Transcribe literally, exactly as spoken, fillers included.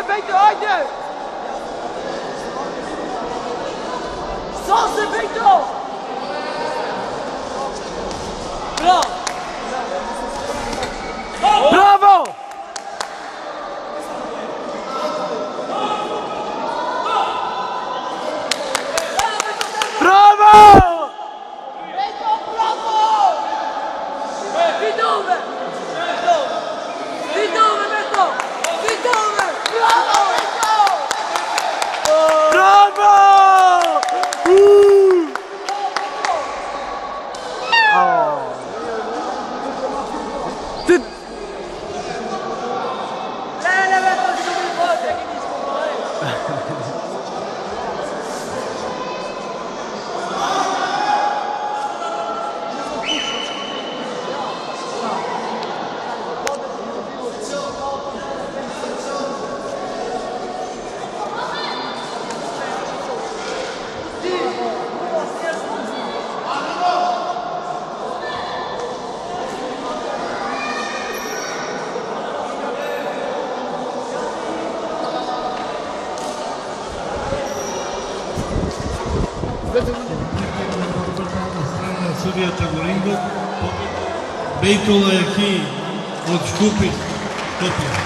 Victor, ajde! Sam se, Victor! Bravo! Bravo! Bravo! Victor, bravo! Di dove? Di dove, Victor? Di dove? Bravo, Victor! Bravo! Uh! Oh. Ty... Lele, Victor, ti devi fare, che mi scompare. Sudija Čagoringo, Bejtola je Ki od Škupi, Skopje.